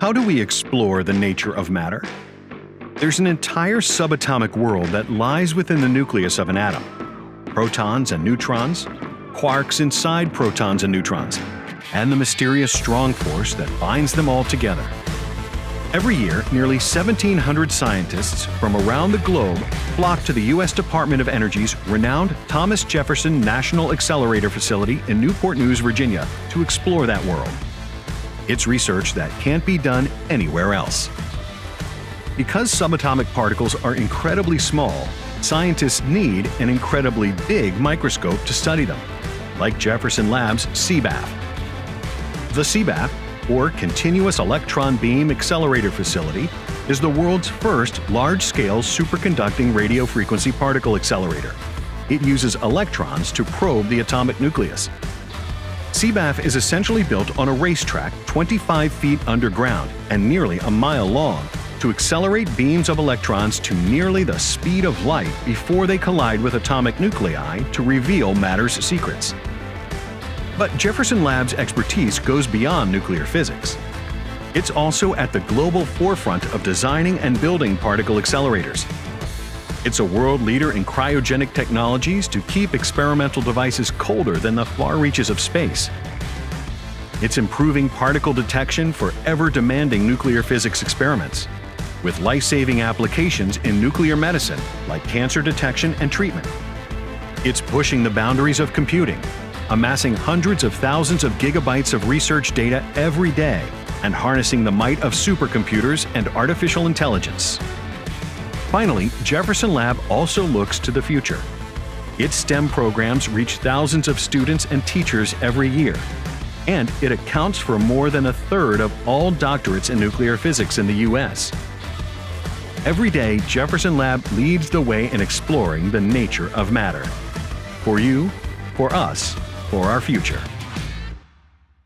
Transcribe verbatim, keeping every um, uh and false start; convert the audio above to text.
How do we explore the nature of matter? There's an entire subatomic world that lies within the nucleus of an atom. Protons and neutrons, quarks inside protons and neutrons, and the mysterious strong force that binds them all together. Every year, nearly seventeen hundred scientists from around the globe flock to the U S Department of Energy's renowned Thomas Jefferson National Accelerator Facility in Newport News, Virginia, to explore that world. It's research that can't be done anywhere else. Because subatomic particles are incredibly small, scientists need an incredibly big microscope to study them, like Jefferson Lab's C B A F. The C B A F, or Continuous Electron Beam Accelerator Facility, is the world's first large-scale superconducting radio frequency particle accelerator. It uses electrons to probe the atomic nucleus. C B A F is essentially built on a racetrack twenty-five feet underground and nearly a mile long to accelerate beams of electrons to nearly the speed of light before they collide with atomic nuclei to reveal matter's secrets. But Jefferson Lab's expertise goes beyond nuclear physics. It's also at the global forefront of designing and building particle accelerators. It's a world leader in cryogenic technologies to keep experimental devices colder than the far reaches of space. It's improving particle detection for ever-demanding nuclear physics experiments, with life-saving applications in nuclear medicine like cancer detection and treatment. It's pushing the boundaries of computing, amassing hundreds of thousands of gigabytes of research data every day, and harnessing the might of supercomputers and artificial intelligence. Finally, Jefferson Lab also looks to the future. Its STEM programs reach thousands of students and teachers every year, and it accounts for more than a third of all doctorates in nuclear physics in the U S. Every day, Jefferson Lab leads the way in exploring the nature of matter. For you, for us, for our future.